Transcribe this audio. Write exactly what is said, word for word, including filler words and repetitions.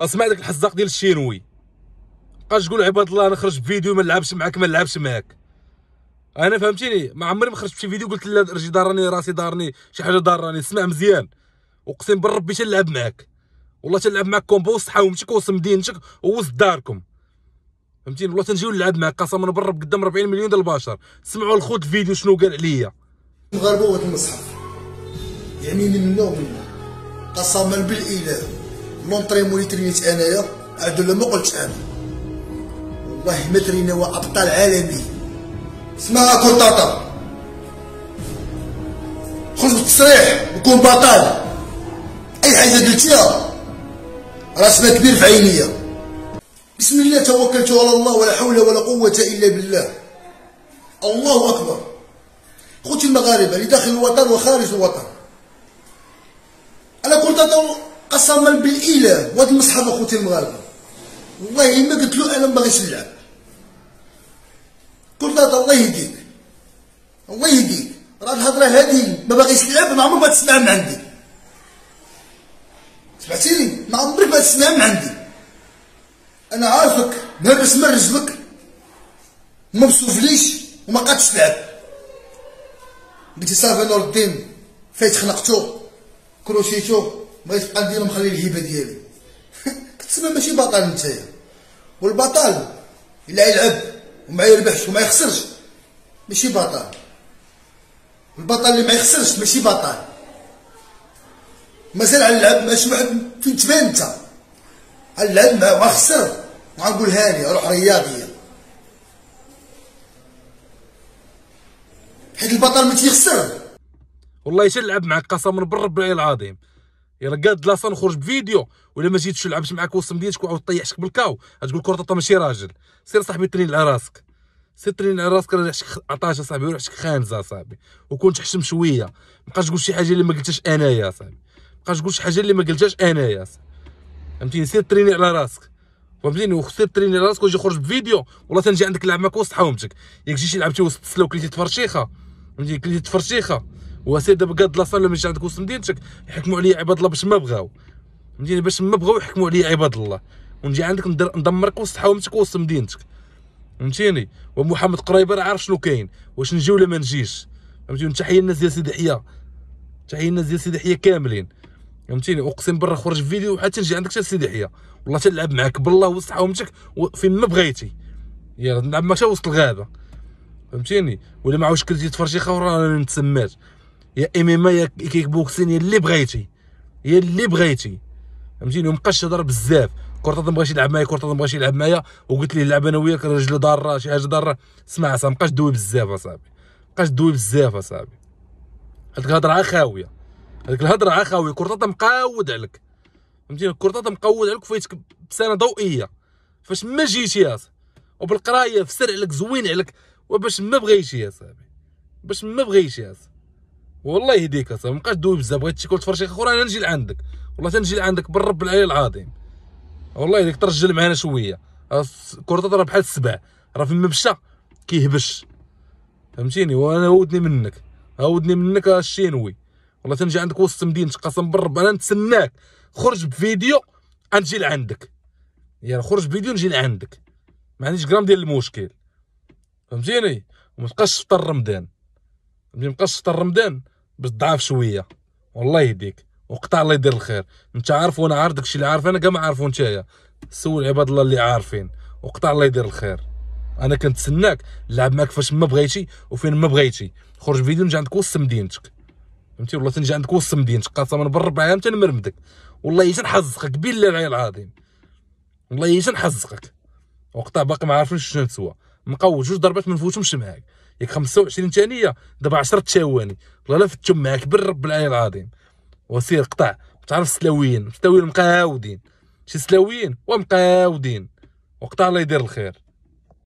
اسمع داك الحزاق ديال الشينوي بقاش تقول عباد الله انا خرج بفيديو ما نلعبش معاك ما نلعبش معاك. انا فهمتيني ما عمري ما خرجت في فيديو قلت لا رجلي ضارني راسي ضارني شي حاجه ضارني. اسمع مزيان اقسم بالربي تنلعب معاك والله تنلعب معاك كومبو وسط حومتك وسط مدينتك ووسط داركم فهمتيني. والله تنجيو نلعب معاك قسما بالرب قدام أربعين مليون ديال البشر. سمعوا الخوت الفيديو شنو قال عليا. المغاربه وهاد المصحف يعني لي منا ومنا قسما بالاله لونطريمون اللي ترينيت انايا عدل ما قلتش انا والله ما ترينا ابطال عالمي. اسمع كونطاطا خرج بالتصريح وكون بطل. اي حاجه قلتيها راسنا كبير في عينيا. بسم الله توكلت على الله ولا حول ولا قوه الا بالله. الله اكبر. خوتي المغاربه اللي داخل الوطن وخارج الوطن انا قلت قسما بالاله وهاد المصحف اخوتي المغاربه والله ما قلت له انا ما باغيش نلعب. قلت له الله يهديك الله يهديك راه الهضره هذه ما باغيش نلعب ما عمرك ما تسمعها من عندي. سمعتيني ما عمرك ما تسمعها من عندي. انا عارفك مهرس من رجلك وما مسوفليش وما قادش تلعب. قلتي صافي نور الدين فايت خنقتو كروشيتو بغيت نبقى ندير مخلي الهيبه ديالي. كتسمى ماشي بطل نتايا والبطل الا يلعب وما يربحش وما يخسرش ماشي بطل. البطل اللي ما يخسرش ماشي بطل. مازال على اللعب ماشي واحد فين تبان انت على اللعب ما خسر وغنقولها لي روح رياضيه حيت البطل ما تيخسر. والله تنلعب معاك قسما بالرب العظيم. يلا قاد لاصا نخرج بفيديو ولا ما جيتش نلعبش معاك وسط مدينتك وعاود طيحتك بالكاو غتقول كورطاطا ماشي راجل. سير صاحبي ترين على راسك سير ترين على راسك راه ريحتك عطاشه صاحبي وريحتك خانزه صاحبي وكون تحشم شويه. مابقاش تقول شي حاجه اللي ما قلتهاش انايا صاحبي. مابقاش تقول شي حاجه اللي ما قلتهاش انايا فهمتيني. سير تريني على راسك فهمتيني وسير تريني على راسك وجي خرج بفيديو والله تنجي عندك نلعب معاك وسط حومتك. ياك جيتي لعبتي وسط السلا وكليتي تفرشيخه فهمتيني كليتي تفرشيخه وسير دابا قاد لاصا ولا ماشي عندك وسط مدينتك يحكموا عليا عباد الله باش ما بغاو فهمتيني باش ما بغاو يحكموا عليا عباد الله ونجي عندك ندمرك وسط حومتك وسط مدينتك فهمتيني. ومحمد قريبه راه عارف شنو كاين واش نجي ولا ما نجيش فهمتيني. تحيه الناس ديال سيدي حياه تحيه الناس ديال سيدي حياه كاملين فهمتيني. اقسم بالله خرج في فيديو حتى نجي عندك حتى سيدي حياه والله تنلعب معاك بالله وسط حومتك فين ما بغيتي. يلا نلعب معاك وسط الغابه فهمتيني. ولا ما عاودش كلتي تفرشيخه وراه نتسمات يا ام يا كيك بوكسين يا اللي بغيتي يا اللي بغيتي فهمتيني. ومابقاش تهضر بزاف. كورطاطا مبغاش يلعب معايا كورطاطا مبغاش يلعب معايا وقلت ليه نلعب انا وياك رجلي ضاره شي حاجه ضاره. اسمع اصاحبي مابقاش دوي بزاف اصاحبي مابقاش دوي بزاف اصاحبي. هذيك الهضره عا خاويه هذيك الهضره عا خاويه. كورطاطا مقود عليك فهمتيني. كورطاطا مقود عليك وفايتك بسنه ضوئيه فاش ما جيتي يا صاحبي وبالقرايه فسر عليك زوين عليك وباش ما بغيتي يا صاحبي باش ما بغيتي يا صاحبي. والله يهديك اصاحبي مابقاش دوي بزاف. بغيت تاكل تفرشيخ اخرى انا نجي لعندك والله تنجي لعندك بالرب العلي العظيم. والله يديك ترجل معانا شويه. كورطاطا راه بحال السبع راه فين ما مشى كيهبش فهمتيني. وانا ودني منك ودني منك الشينوي والله تنجي عندك وسط مدينتك قسم بالرب. انا نتسناك خرج بفيديو غنجي لعندك. يلا خرج بفيديو نجي لعندك ما عنديش غرام ديال المشكل فهمتيني. وما تبقاش تفطر رمضان ما تبقاش تفطر رمضان باش تضعف شويه. والله يهديك وقطع الله يدير الخير. انت عارف وانا عارف داكشي اللي عارف انا كاع ما عارفو نتايا. سول عباد الله اللي عارفين وقطع الله يدير الخير. انا كنتسناك نلعب معاك فاش ما بغيتي وفين ما بغيتي. خرج فيديو نجي عندك وسط مدينتك فهمتي. والله تنجي عندك وسط مدينتك قسما بالربع عام تنمرمدك والله تنحزقك بالله العلي العظيم والله تنحزقك. وقطع باقي ما عارفينش شنو نسوى مقود جوج ضربات ما نفوتهمش معاك. ياك خمسة وعشرين ثانيه دابا عشرة ثواني والله لا فتهم معاك بالرب العلي العظيم. وسير قطع تعرف السلاويين السلاويين مقاودين شي سلاويين ومقاودين وقطع الله يدير الخير.